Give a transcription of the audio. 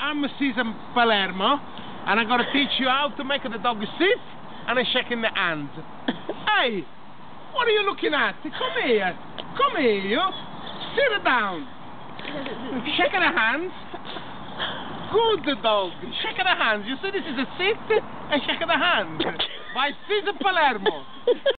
I'm Cesar Palermo, and I'm going to teach you how to make the dog sit and shaking the hands. Hey, what are you looking at? Come here, you. Sit down. Shake the hands. Good dog. Shake the hands. You see, this is a sit and shake the hands by Cesar Palermo.